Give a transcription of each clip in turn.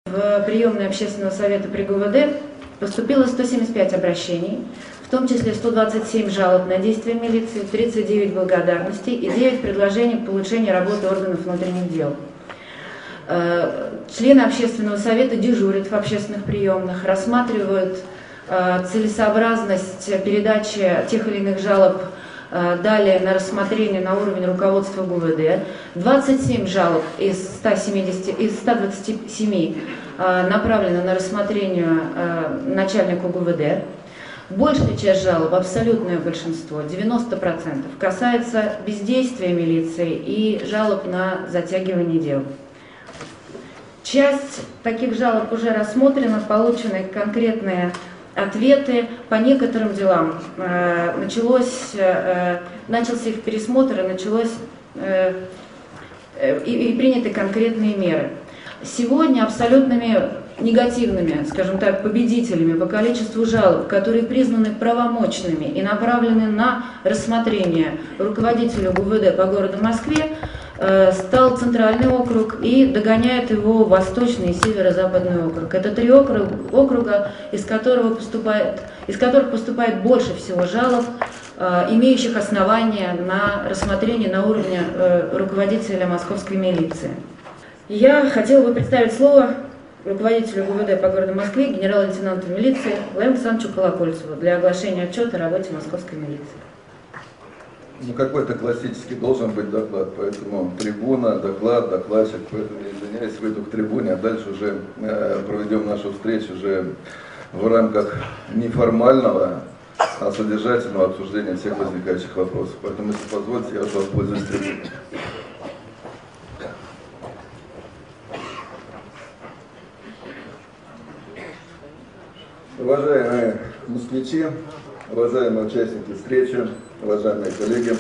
В приемное общественного совета при ГУВД поступило 175 обращений, в том числе 127 жалоб на действия милиции, 39 благодарностей и 9 предложений к улучшению работы органов внутренних дел. Члены общественного совета дежурят в общественных приемных, рассматривают целесообразность передачи тех или иных жалоб далее на рассмотрение на уровень руководства ГУВД. 27 жалоб из 127 направлено на рассмотрение начальнику ГУВД. Большая часть жалоб, абсолютное большинство, 90%, касается бездействия милиции и жалоб на затягивание дел. Часть таких жалоб уже рассмотрена, получены конкретные ответы по некоторым делам. Начался их пересмотр, и приняты конкретные меры. Сегодня абсолютными негативными, скажем так, победителями по количеству жалоб, которые признаны правомочными и направлены на рассмотрение руководителю ГУВД по городу Москве, стал Центральный округ и догоняет его Восточный и Северо-Западный округ. Это 3 округа, из которых поступает больше всего жалоб, имеющих основания на рассмотрение на уровне руководителя московской милиции. Я хотела бы представить слово руководителю ГУВД по городу Москве, генерал-лейтенанту милиции Владимиру Александровичу Колокольцеву для оглашения отчета о работе московской милиции. Ну, какой-то классический должен быть доклад, поэтому трибуна, доклад, докладчик, поэтому я извиняюсь, выйду к трибуне, а дальше уже проведем нашу встречу уже в рамках неформального, а содержательного обсуждения всех возникающих вопросов. Поэтому, если позволите, я уже воспользуюсь трибуной. Уважаемые москвичи, уважаемые участники встречи, уважаемые коллеги,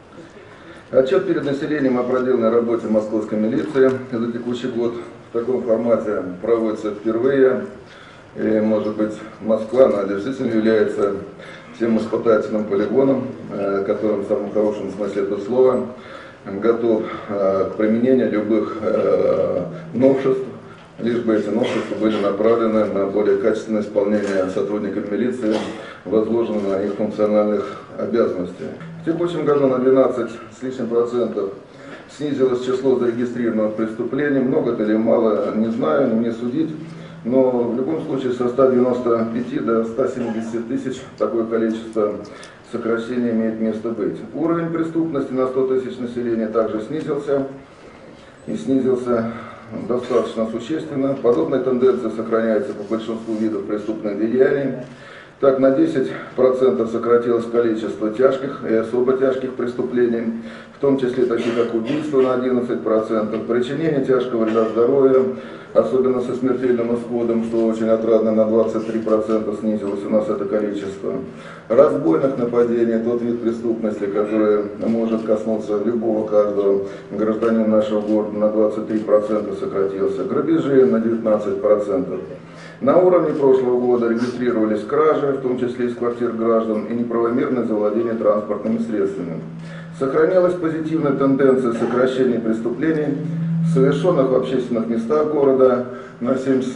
отчет перед населением о проделанной работе московской милиции за текущий год в таком формате проводится впервые. И, может быть, Москва, она действительно является тем испытательным полигоном, который в самом хорошем смысле этого слова готов к применению любых новшеств, лишь бы эти новшества были направлены на более качественное исполнение сотрудниками милиции возложенных на их функциональных обязанностей. В текущем году на 12 с лишним процентов снизилось число зарегистрированных преступлений. Много это или мало, не знаю, не мне судить. Но в любом случае со 195 до 170 тысяч такое количество сокращений имеет место быть. Уровень преступности на 100 тысяч населения также снизился. И снизился достаточно существенно. Подобная тенденция сохраняется по большинству видов преступных деяний. Так, на 10% сократилось количество тяжких и особо тяжких преступлений, в том числе такие как убийство на 11%, причинение тяжкого вреда здоровью, особенно со смертельным исходом, что очень отрадно, на 23% снизилось у нас это количество. Разбойных нападений, тот вид преступности, который может коснуться любого каждого гражданина нашего города, на 23% сократился. Грабежи на 19%. На уровне прошлого года регистрировались кражи, в том числе из квартир граждан, и неправомерное завладение транспортными средствами. Сохранялась позитивная тенденция сокращения преступлений, совершенных в общественных местах города, на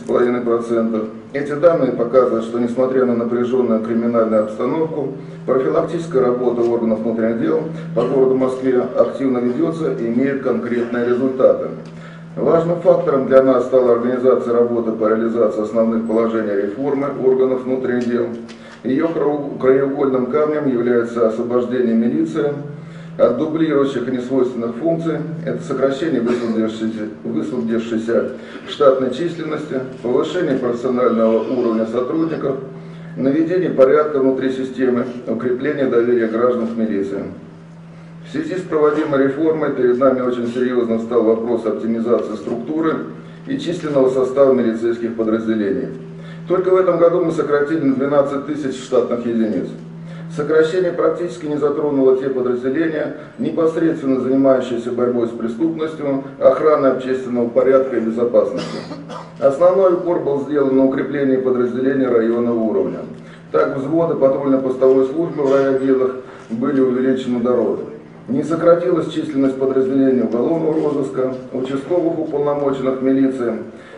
70,5%. Эти данные показывают, что несмотря на напряженную криминальную обстановку, профилактическая работа органов внутренних дел по городу Москве активно ведется и имеет конкретные результаты. Важным фактором для нас стала организация работы по реализации основных положений реформы органов внутренних дел. Ее краеугольным камнем является освобождение милиции от дублирующих и несвойственных функций, это сокращение высвободившейся штатной численности, повышение профессионального уровня сотрудников, наведение порядка внутри системы, укрепление доверия граждан к милиции. В связи с проводимой реформой перед нами очень серьезно стал вопрос оптимизации структуры и численного состава милицейских подразделений. Только в этом году мы сократили на 12 тысяч штатных единиц. Сокращение практически не затронуло те подразделения, непосредственно занимающиеся борьбой с преступностью, охраной общественного порядка и безопасности. Основной упор был сделан на укрепление подразделений районного уровня. Так, взводы патрульно-постовой службы в райотделах были увеличены до рода. Не сократилась численность подразделений уголовного розыска, участковых уполномоченных милиции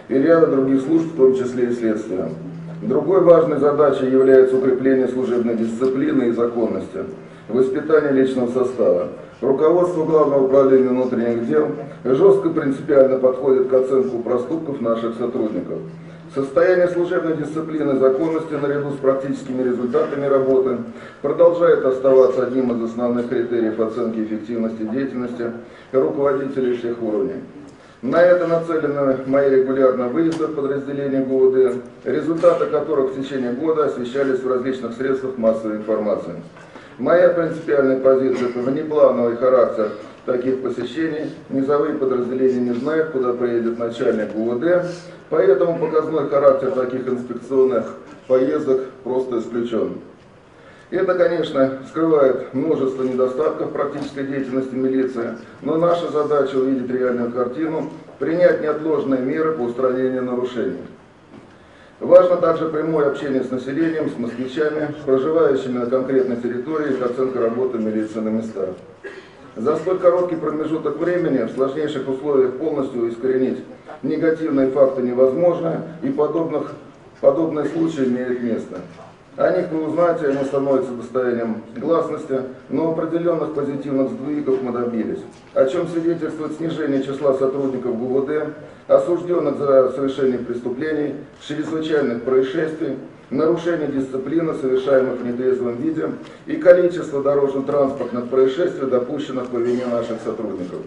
и ряда других служб, в том числе и следствия. Другой важной задачей является укрепление служебной дисциплины и законности, воспитание личного состава. Руководство Главного управления внутренних дел жестко и принципиально подходит к оценке проступков наших сотрудников. Состояние служебной дисциплины и законности наряду с практическими результатами работы продолжает оставаться одним из основных критериев оценки эффективности деятельности руководителей всех уровней. На это нацелены мои регулярные выезды в подразделения ГУВД, результаты которых в течение года освещались в различных средствах массовой информации. Моя принципиальная позиция – это внеплановый характер таких посещений. Низовые подразделения не знают, куда приедет начальник ГУВД, поэтому показной характер таких инспекционных поездок просто исключен. Это, конечно, скрывает множество недостатков практической деятельности милиции, но наша задача увидеть реальную картину, принять неотложные меры по устранению нарушений. Важно также прямое общение с населением, с москвичами, проживающими на конкретной территории, и оценка работы милиции на местах. За столь короткий промежуток времени в сложнейших условиях полностью искоренить негативные факты невозможно, и подобные случаи имеют место. О них вы узнаете, они становятся достоянием гласности, но определенных позитивных сдвигов мы добились, о чем свидетельствует снижение числа сотрудников ГУВД, осужденных за совершение преступлений, чрезвычайных происшествий, нарушение дисциплины, совершаемых в нетрезвом виде, и количество дорожно-транспортных происшествий, допущенных по вине наших сотрудников.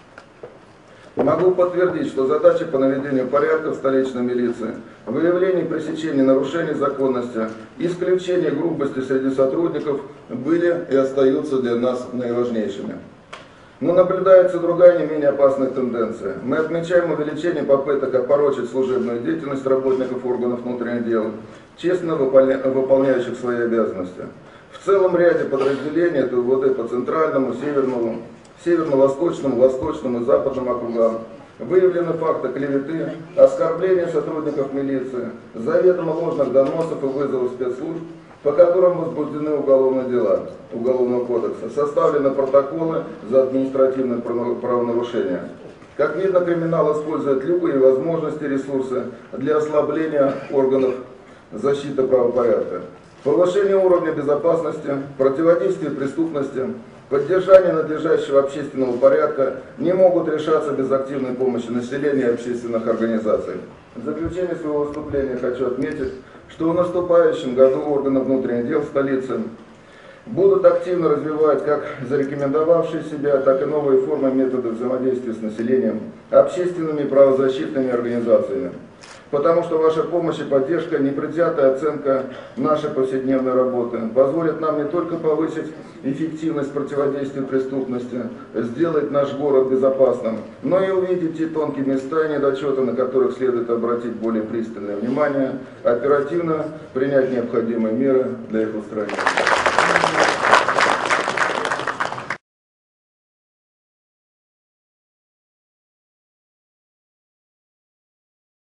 Могу подтвердить, что задачи по наведению порядка в столичной милиции, выявление и пресечение нарушений законности, исключение грубости среди сотрудников были и остаются для нас наиважнейшими. Но наблюдается другая, не менее опасная тенденция. Мы отмечаем увеличение попыток опорочить служебную деятельность работников органов внутренних дел, честно выполняющих свои обязанности. В целом ряде подразделений, это УВД по центральному, северно-восточному, восточному и западному округам, выявлены факты клеветы, оскорбления сотрудников милиции, заведомо ложных доносов и вызовов спецслужб, по которым возбуждены уголовные дела Уголовного кодекса, составлены протоколы за административные правонарушения. Как видно, криминал использует любые возможности и ресурсы для ослабления органов защиты правопорядка. Повышение уровня безопасности, противодействие преступности, поддержание надлежащего общественного порядка не могут решаться без активной помощи населения и общественных организаций. В заключение своего выступления хочу отметить, что в наступающем году органы внутренних дел столицы будут активно развивать как зарекомендовавшие себя, так и новые формы и методы взаимодействия с населением, общественными и правозащитными организациями. Потому что ваша помощь и поддержка, непредвзятая оценка нашей повседневной работы позволит нам не только повысить эффективность противодействия преступности, сделать наш город безопасным, но и увидеть те тонкие места и недочеты, на которых следует обратить более пристальное внимание, оперативно принять необходимые меры для их устранения.